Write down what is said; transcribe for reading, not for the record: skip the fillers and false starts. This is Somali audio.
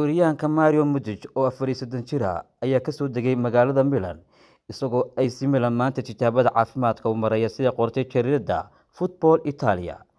weeraryahanka Mandzukic oo 34 jir ah ayaa ka soo degay magaalada MILAN isagoo ay MILAN maanta tijaabada caafimaadka u maraya sida qortay jaridda Football Italia